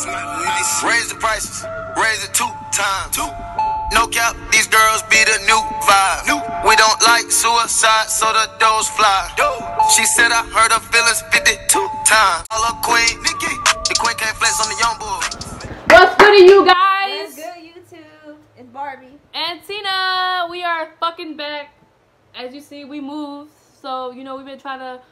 Raise the prices, raise it 2 times. No cap, these girls be the new vibe. We don't like suicide, so the doors fly. She said I hurt her feelings 52 times. All her queen, the queen can't flex on the young boy. What's good to you guys? What's good, YouTube? It's Barbie. And Tina. We are fucking back. As you see, we moved. So, you know, we've been trying to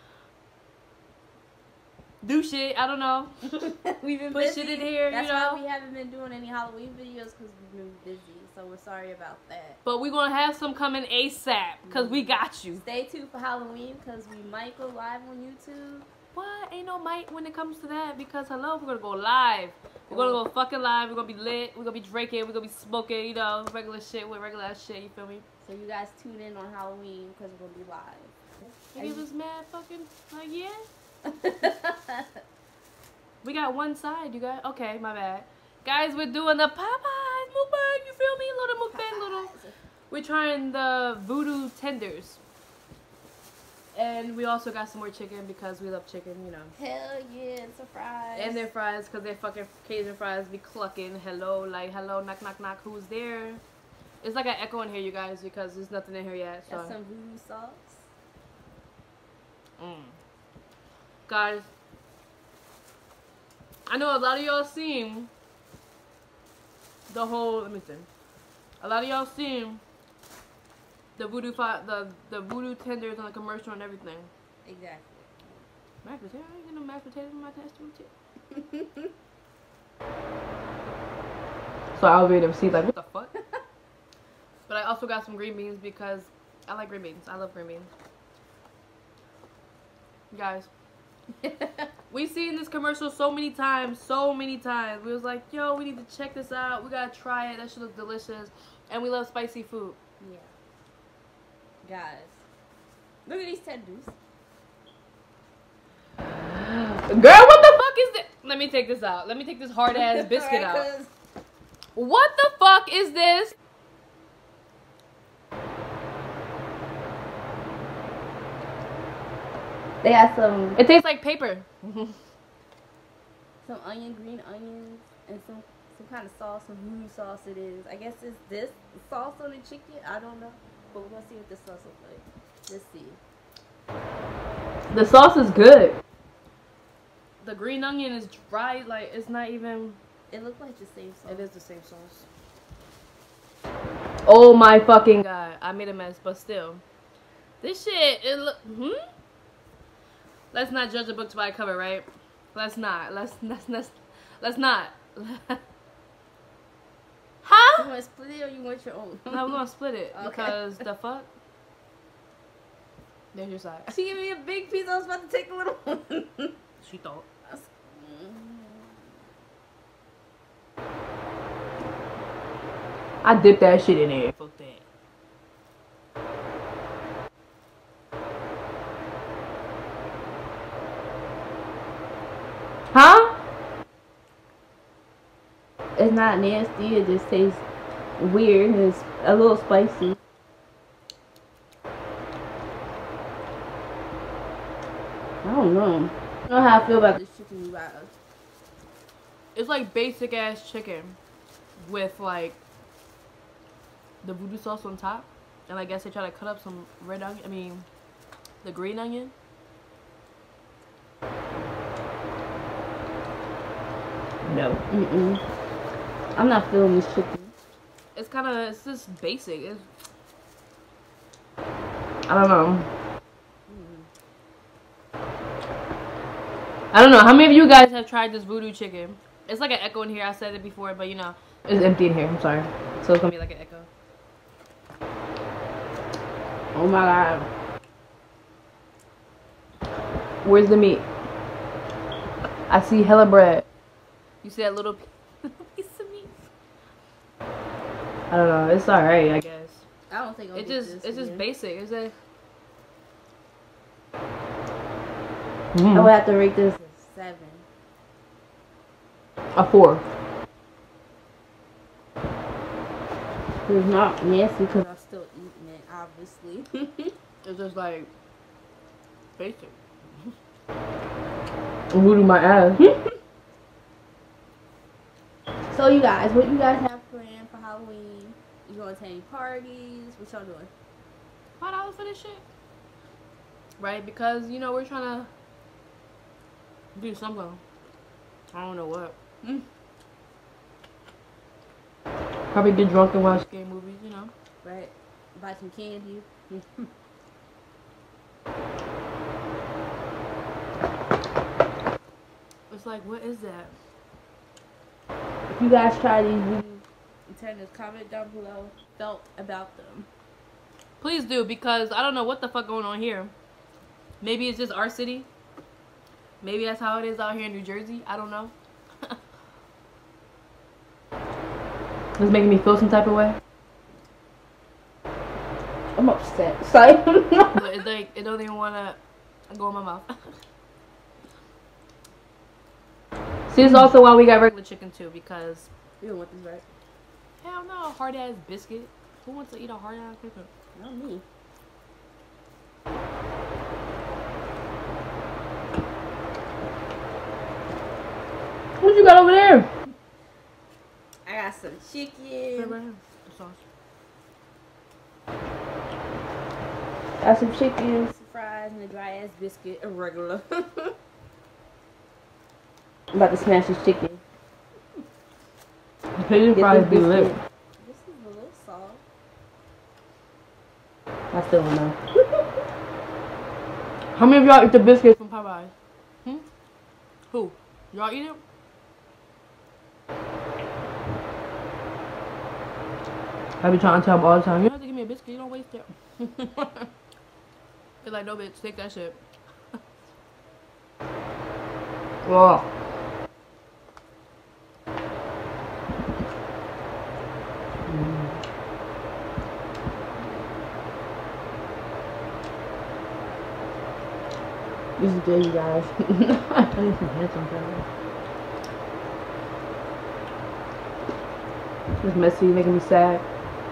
do shit. I don't know. We've been put busy. shit in here, That's you know. why we haven't been doing any Halloween videos, because we've been busy. So we're sorry about that. But we're going to have some coming ASAP because we got you. Stay tuned for Halloween because we might go live on YouTube. What? Ain't no might when it comes to that because, hello, we're going to go live. We're going to go fucking live. We're going to be lit. We're going to be drinking. We're going to be smoking, you know, regular shit with regular ass shit. You feel me? So you guys tune in on Halloween because we're going to be live. Niggas was mad fucking, like, yeah. We got one side, you guys. Okay, my bad. Guys, we're doing the Popeyes mukbang, you feel me? Little mukbang, little. We're trying the voodoo tenders. And we also got some more chicken because we love chicken, you know. Hell yeah, and some fries. And their fries, because their fucking Cajun fries be clucking. Hello, like, hello, knock, knock, knock, who's there? It's like an echo in here, you guys, because there's nothing in here yet. So. Got some voodoo sauce. Guys, I know a lot of y'all seen the whole, let me see. A lot of y'all seen the the voodoo tenders on the commercial and everything. Exactly. Mashed potato? I ain't getting no mashed potatoes in my test too. So I'll be able to see like, what the fuck? But I also got some green beans because I like green beans. I love green beans. Guys. We've seen this commercial so many times. We was like, yo, we need to check this out. We gotta try it. That shit looks delicious. And we love spicy food. Yeah. Guys, look at these tenders. Girl, what the fuck is this? Let me take this out. Let me take this hard ass biscuit out. What the fuck is this? They got some. It tastes like paper. Some green onions, and some kind of sauce, some voodoo sauce it is. I guess it's this sauce on the chicken. I don't know, but we're gonna see what this sauce looks like. Let's see. The sauce is good. The green onion is dry, like it's not even. It looks like the same sauce. It is the same sauce. Oh my fucking god! I made a mess, but still, this shit. It look. Let's not judge a book by a cover, right? Let's not. Let's not. Huh? You want to split it or you want your own? No, we're gonna split it Okay. because the fuck. There's your side. She gave me a big piece. I was about to take a little one. She thought. I dipped that shit in there. Fuck that. Huh? It's not nasty. It just tastes weird. It's a little spicy. I don't know. I don't know how I feel about this chicken you got. It's like basic ass chicken with like the voodoo sauce on top, and I guess they try to cut up some red onion. I mean, the green onion. No. I'm not feeling this chicken. It's kind of, it's just basic. It's, I don't know. I don't know. How many of you guys have tried this voodoo chicken? It's like an echo in here. I said it before, but you know, it's empty in here. I'm sorry. So it's gonna be like an echo. Oh my god. Where's the meat? I see hella bread. You see that little piece of meat? I don't know. It's alright, I guess. I don't think it's just basic. Is it? I would have to rate this a 7. A 4. It's not nasty because I'm still eating it, obviously. It's just like basic. Voodoo my ass. So you guys, what you guys have planned for Halloween? You going to any parties? What y'all doing? $5 for this shit, right? Because you know we're trying to do something. I don't know what. Probably get drunk and watch scary movies, you know. Right. Buy some candy. It's like, what is that? If you guys try these voodoo tenders, comment down below felt about them. Please do, because I don't know what the fuck going on here. Maybe it's just our city. Maybe that's how it is out here in New Jersey. I don't know. It's making me feel some type of way. I'm upset. Sorry. But it's like, it don't even want to go in my mouth. See, it's also why we got regular chicken too, because You don't want this, right? hell no, hard ass biscuit. Who wants to eat a hard ass biscuit? Not me. What you got over there? I got some Right chicken. here. The sauce. Got some chicken, some fries, and a dry ass biscuit. A regular. I'm about to smash this chicken. The Cajun Get fries this be lit. biscuit. This is a little soft. I still don't know. How many of y'all eat the biscuits from Popeyes? Who? Y'all eat it? I be trying to tell them all the time, you don't have to give me a biscuit, you don't waste it. They're like, no bitch, take that shit. Ugh. This is good, you guys. I need some handsome flowers. It's messy, making me sad.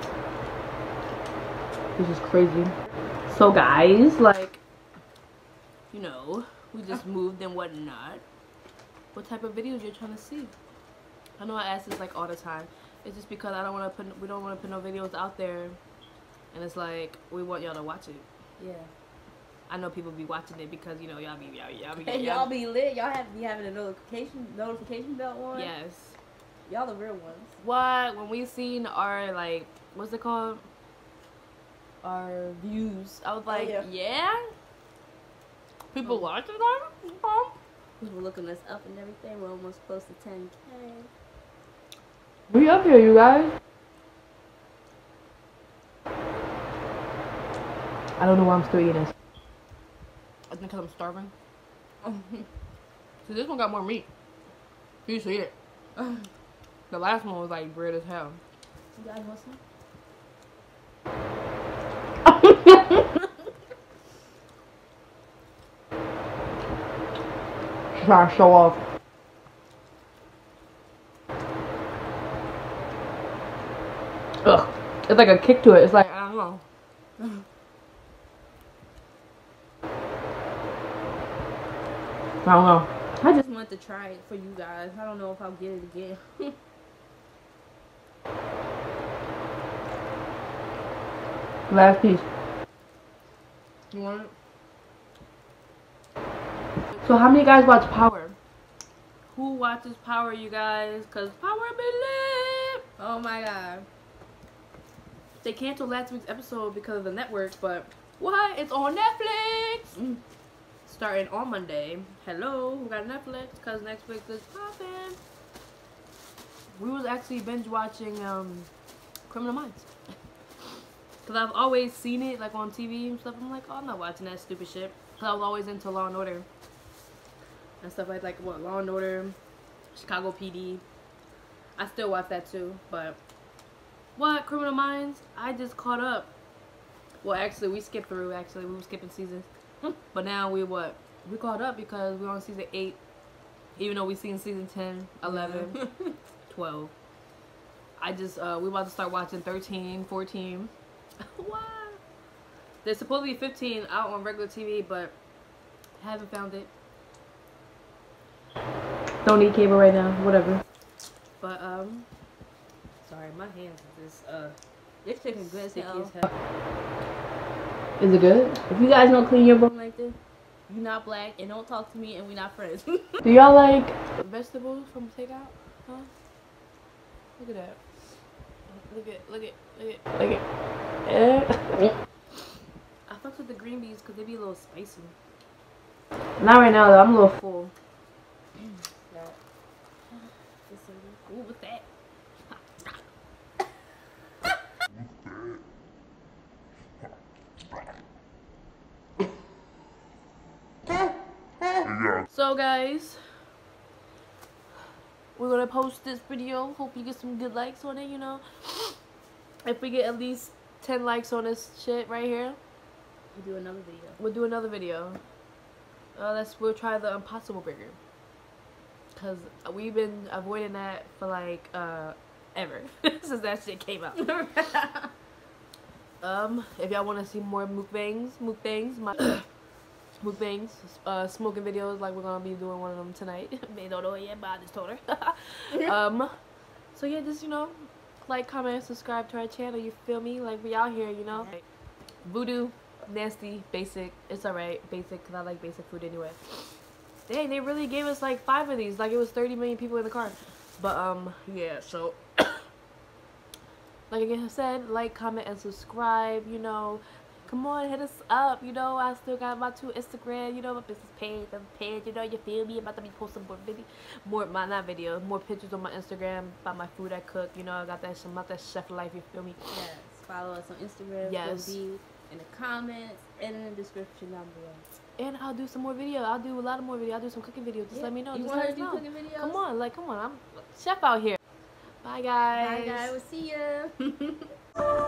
This is crazy. So guys, like, you know, we just moved and whatnot. What type of videos you're trying to see? I know I ask this like all the time. It's just because I don't want to put, we don't want to put no videos out there, and it's like we want y'all to watch it. Yeah. I know people be watching it because you know y'all be And y'all be lit. Y'all have to be having a notification bell on. Yes. Y'all the real ones. What when we seen our like what's it called? Our views. I was like, yeah. People watching that? People looking us up and everything. We're almost close to 10K. We up here, you guys. I don't know why I'm still eating this. I think because I'm starving. So this one got more meat. You see it. The last one was like bread as hell. You guys want some? Trying to show off. Ugh. It's like a kick to it. It's like, I don't know. I don't know. I just wanted to try it for you guys. I don't know if I'll get it again. Last piece. You want it? So how many guys watch Power? Who watches Power, you guys? Cause Power be lit. Oh my god. They canceled last week's episode because of the network, but what? It's on Netflix. Starting on Monday. Hello, who got Netflix? Cause Netflix is popping. We was actually binge watching Criminal Minds. Cause I've always seen it like on TV and stuff. I'm like, oh, I'm not watching that stupid shit. Cause I was always into Law and Order and stuff like what Law and Order, Chicago PD. I still watch that too, but what Criminal Minds? I just caught up. Well, actually, we skipped through. Actually, we were skipping seasons, but now we caught up because we're on season 8, even though we seen season 10, 11, 12. I just we about to start watching 13, 14. What? There's supposed to be 15 out on regular TV, but haven't found it. Don't need cable right now. Whatever. But sorry, my hands is This chicken good as sticky hell. as hell. Is it good? If you guys don't clean your bone like this, you're not black and don't talk to me and we're not friends. Do y'all like vegetables from takeout? Huh? Look at that. Look at. I fucked with the green beans because they be a little spicy. Not right now though, I'm a little full. Ooh, what's that? So guys, we're gonna post this video. Hope you get some good likes on it, you know. If we get at least 10 likes on this shit right here, We'll do another video. we'll do another video. We'll try the Impossible Burger. Cause we've been avoiding that for like ever since that shit came out. If y'all want to see more mukbangs, mukbangs, smoking videos, like we're gonna be doing one of them tonight. They don't know it yet, but I just told her. So yeah, just, you know, like, comment, subscribe to our channel. You feel me? Like, we out here, you know. Voodoo, nasty, basic. It's alright, basic, cause I like basic food anyway. Dang, they really gave us like 5 of these. Like, it was 30 million people in the car. But yeah. So like I said, like, comment, and subscribe. You know. Come on, hit us up, you know. I still got my 2 Instagram, you know, my business page, you know, you feel me? I'm about to be posting more pictures on my Instagram about my food I cook, you know. I got that shit, about that chef life, you feel me? Yes, follow us on Instagram. Yes. It'll be in the comments and in the description down below. And I'll do some more videos. I'll do a lot of more videos. I'll do some cooking videos. Just let me know. You Just want let to us do know. cooking videos? Come on, I'm chef out here. Bye guys. Bye guys, we'll see ya.